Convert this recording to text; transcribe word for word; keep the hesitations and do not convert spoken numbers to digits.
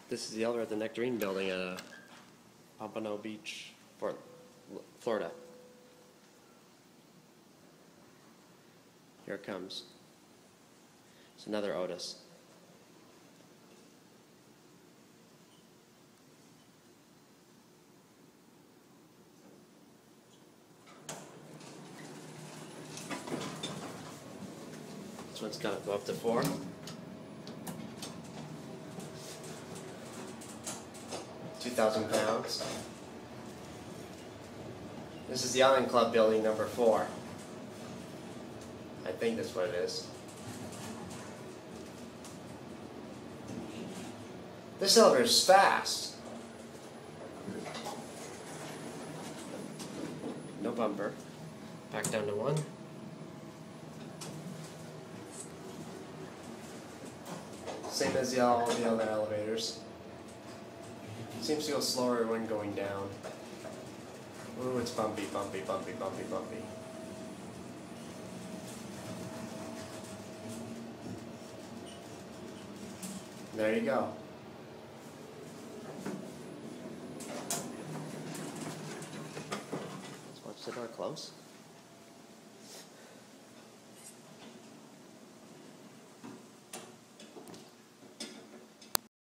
This is the elevator at the Nectarine building at uh, Pompano Beach, Fort, Florida. Here it comes. It's another OTIS. This one's gonna go up to four. Two thousand pounds. This is the Island Club building number four. I think that's what it is. This elevator is fast. No bumper. Back down to one. Same as the, all the other elevators. Seems to go slower when going down. Ooh, it's bumpy, bumpy, bumpy, bumpy, bumpy. There you go. Let's watch the door close.